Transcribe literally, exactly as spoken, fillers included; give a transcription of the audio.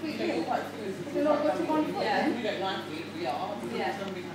Yeah, all quite food. We're not got to one foot. Yeah. We don't like it, we are. Yeah.